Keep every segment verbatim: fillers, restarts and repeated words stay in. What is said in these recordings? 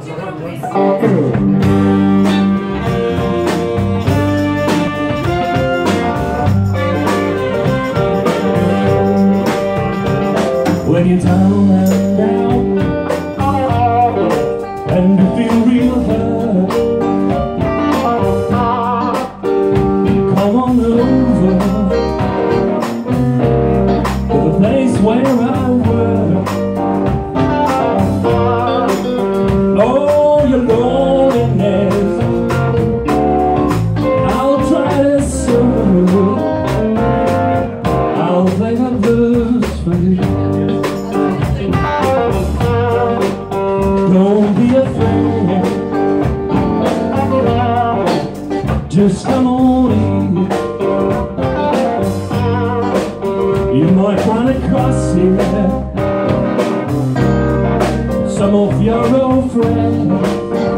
When you're down and down, and you feel real hurt, come on over to the place where I work. Oh, your loneliness, I'll try to soothe. I'll play the blues for you. Don't be afraid, just come on in. You might run across here some of your old friends.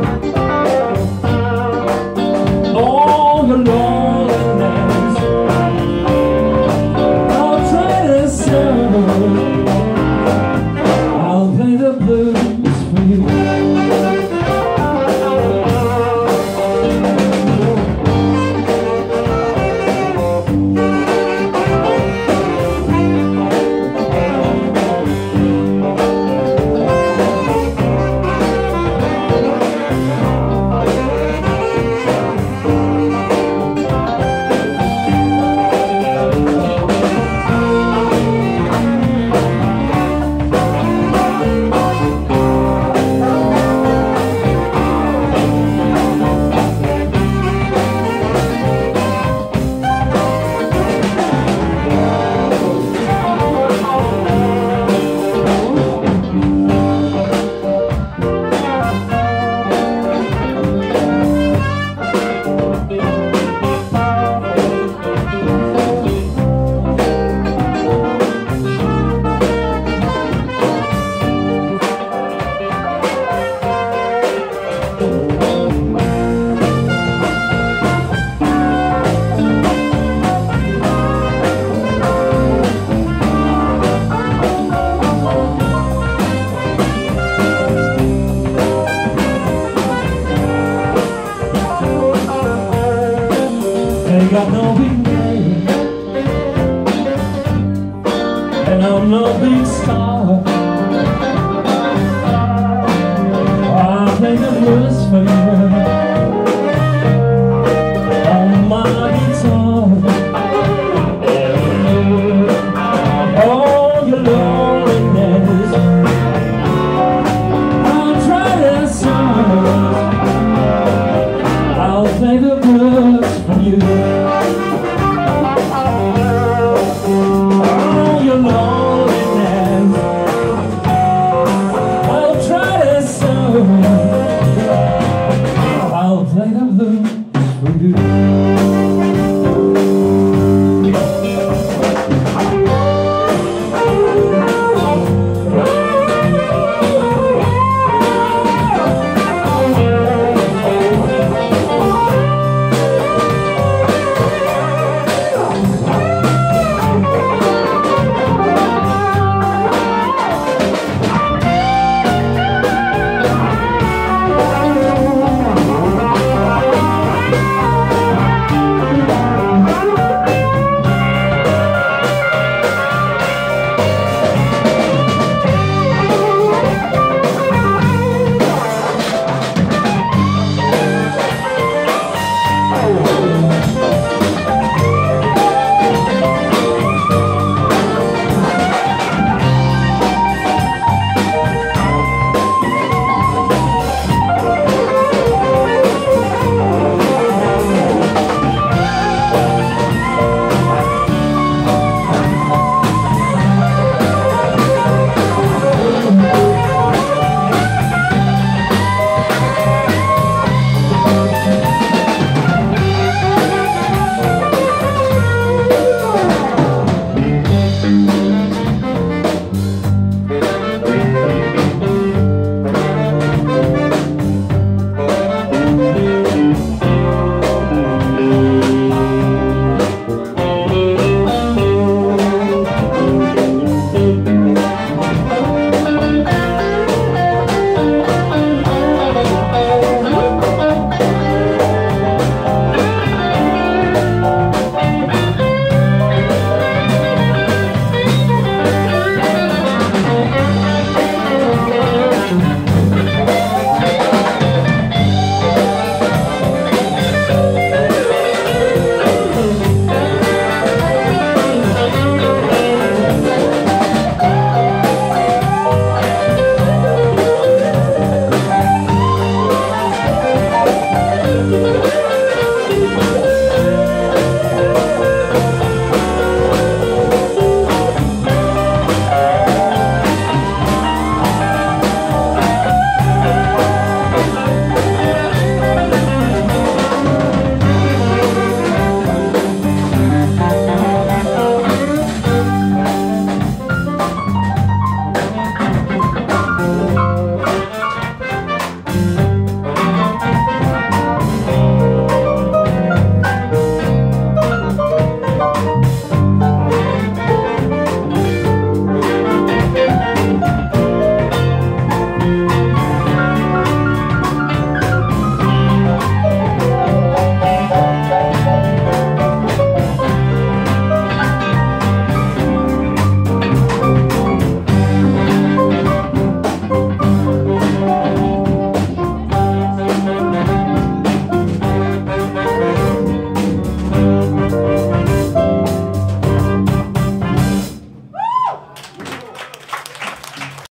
All your loneliness, I'll try to soothe. I'll play the blues for you. Ain't got no big name, and I'm no big star. I play the blues for you on my guitar. Oh, your loneliness, I'll try to soothe. I'll play the blues for you. Oh, your loneliness, I'll try to soothe. I'll play the blues.